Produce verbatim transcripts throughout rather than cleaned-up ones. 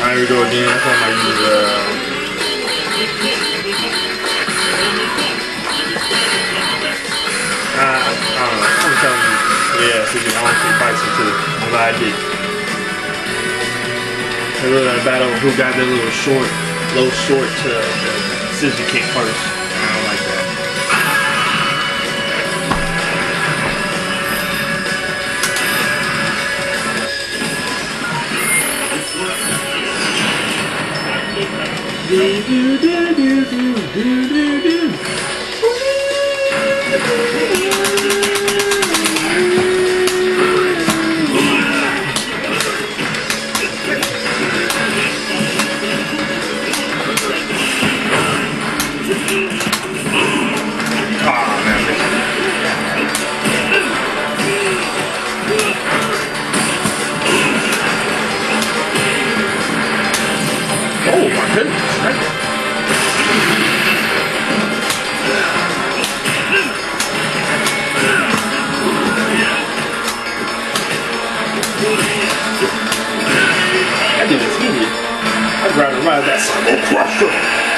Alright, here we go again. That's what I use. Uh, uh, I don't know. I'm telling you. Yeah, so you can honestly price it too. I'm glad I did. A little battle who got that little short, low short uh, scissor kick first. I don't like that. Do do do do do do do. Oh my goodness, right? That dude is heated. I'd rather ride that Cyber Crusher.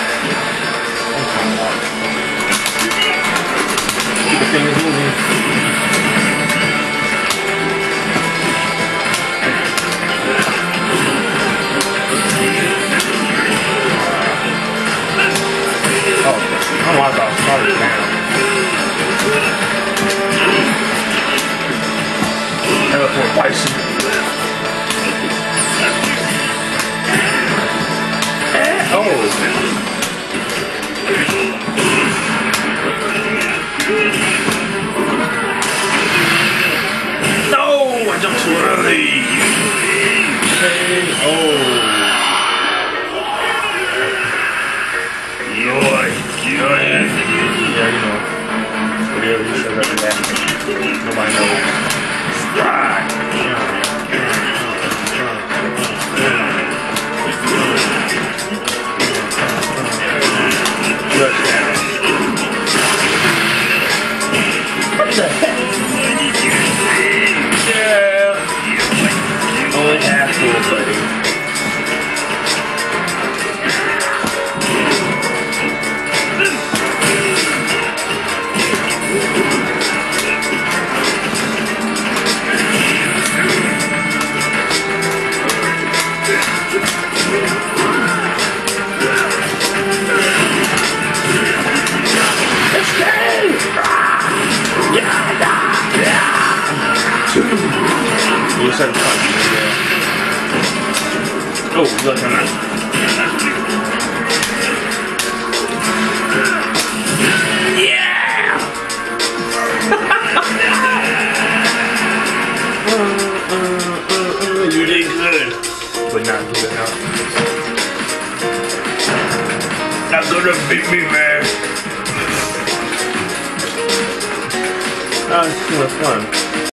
Keep the fingers moving. I don't like that started down. Teleport Bison. Eh, oh. No, I jumped too early. Okay, oh. Yeah, you know, whatever you said after that, nobody knows. Right. What the heck? Yeah. Only half full, buddy. You said punch, yeah. Oh, look, I'm not. Yeah! uh, uh, uh, uh, you did good. But not good enough. Not gonna beat me, man. That was too much fun.